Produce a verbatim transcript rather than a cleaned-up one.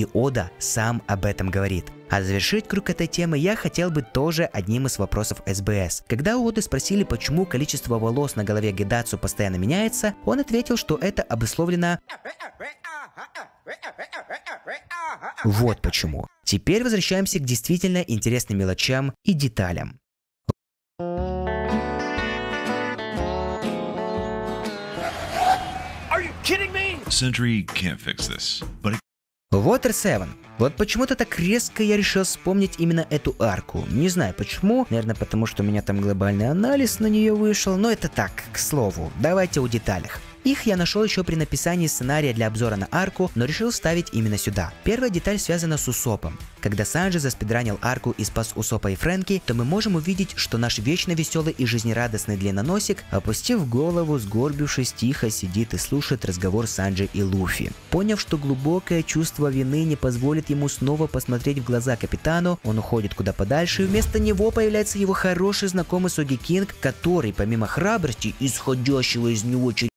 и Ода сам об этом говорит. А завершить круг этой темы я хотел бы тоже одним из вопросов эс бэ эс. Когда у Оды спросили, почему количество волос на голове Гидацу постоянно меняется, он ответил, что это обусловлено... Вот почему. Теперь возвращаемся к действительно интересным мелочам и деталям. Sentry can't fix this, but... Water семь. Вот почему-то так резко я решил вспомнить именно эту арку. Не знаю почему, наверное потому, что у меня там глобальный анализ на нее вышел, но это так, к слову. Давайте о деталях. Их я нашел еще при написании сценария для обзора на арку, но решил ставить именно сюда. Первая деталь связана с Усопом. Когда Санджи заспидранил арку и спас Усопа и Фрэнки, то мы можем увидеть, что наш вечно веселый и жизнерадостный длинноносик, опустив голову, сгорбившись, тихо сидит и слушает разговор Санджи и Луфи. Поняв, что глубокое чувство вины не позволит ему снова посмотреть в глаза капитану, он уходит куда подальше, и вместо него появляется его хороший знакомый Соги Кинг, который, помимо храбрости, исходящего из него через